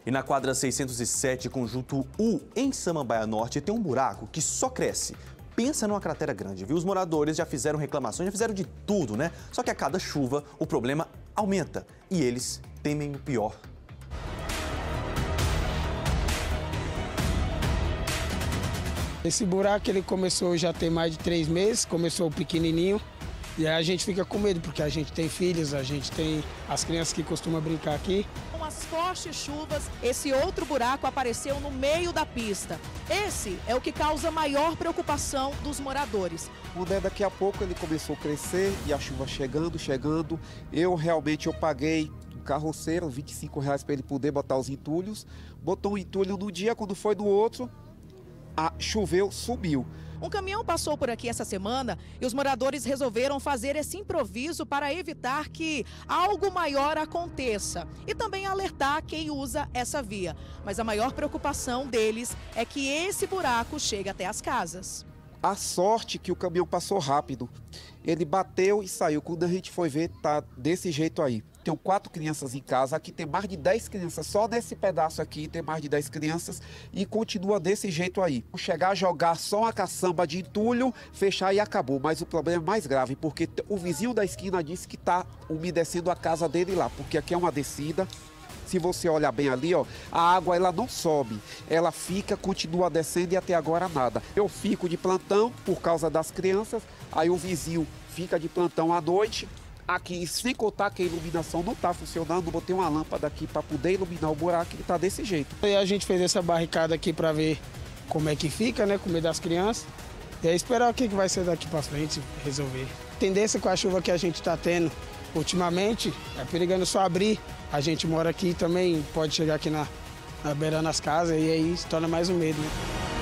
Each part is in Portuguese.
E na quadra 607, conjunto U, em Samambaia Norte, tem um buraco que só cresce. Pensa numa cratera grande, viu? Os moradores já fizeram reclamações, já fizeram de tudo, né? Só que a cada chuva o problema aumenta e eles temem o pior. Esse buraco ele começou já tem mais de 3 meses, começou pequenininho. E aí a gente fica com medo, porque a gente tem filhos, a gente tem as crianças que costumam brincar aqui. Com as fortes chuvas, esse outro buraco apareceu no meio da pista. Esse é o que causa maior preocupação dos moradores. Daqui a pouco ele começou a crescer e a chuva chegando. Eu paguei um carroceiro, R$25 para ele poder botar os entulhos. Botou um entulho no dia, quando foi no outro, choveu, subiu. Um caminhão passou por aqui essa semana e os moradores resolveram fazer esse improviso para evitar que algo maior aconteça e também alertar quem usa essa via. Mas a maior preocupação deles é que esse buraco chegue até as casas. A sorte que o caminhão passou rápido. Ele bateu e saiu. Quando a gente foi ver, tá desse jeito aí. Tenho 4 crianças em casa, aqui tem mais de 10 crianças, só nesse pedaço aqui tem mais de 10 crianças e continua desse jeito aí. Chegar a jogar só uma caçamba de entulho, fechar e acabou, mas o problema é mais grave, porque o vizinho da esquina disse que está umedecendo a casa dele lá, porque aqui é uma descida. Se você olhar bem ali, ó, a água ela não sobe, ela continua descendo e até agora nada. Eu fico de plantão por causa das crianças, aí o vizinho fica de plantão à noite. Aqui, sem contar que a iluminação não está funcionando, botei uma lâmpada aqui para poder iluminar o buraco e está desse jeito. E a gente fez essa barricada aqui para ver como é que fica, né, com medo das crianças. E aí esperar o que vai ser daqui para frente, resolver. A tendência com a chuva que a gente está tendo ultimamente, é perigando só abrir. A gente mora aqui também, pode chegar aqui na beira das casas e aí se torna mais um medo, né?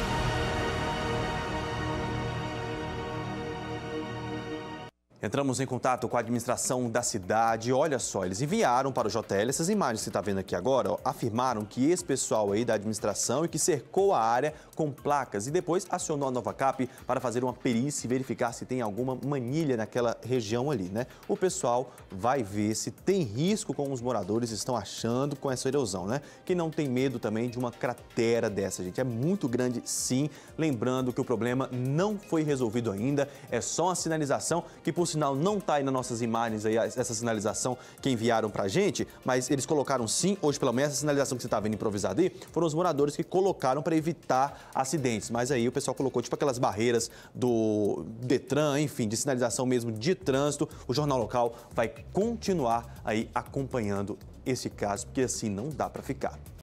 Entramos em contato com a administração da cidade. Olha só, eles enviaram para o JL essas imagens que você está vendo aqui agora. Ó, afirmaram que esse pessoal aí da administração e que cercou a área com placas e depois acionou a Novacap para fazer uma perícia e verificar se tem alguma manilha naquela região ali, né? O pessoal vai ver se tem risco como os moradores estão achando com essa erosão, né? Que não tem medo também de uma cratera dessa, gente. É muito grande, sim. Lembrando que o problema não foi resolvido ainda. É só uma sinalização que, por sinal, não está aí nas nossas imagens aí, essa sinalização que enviaram pra gente, mas eles colocaram sim, hoje pela manhã, essa sinalização que você está vendo improvisada aí, foram os moradores que colocaram para evitar acidentes, mas aí o pessoal colocou tipo aquelas barreiras do Detran, enfim, de sinalização mesmo de trânsito. O Jornal Local vai continuar aí acompanhando esse caso, porque assim não dá para ficar.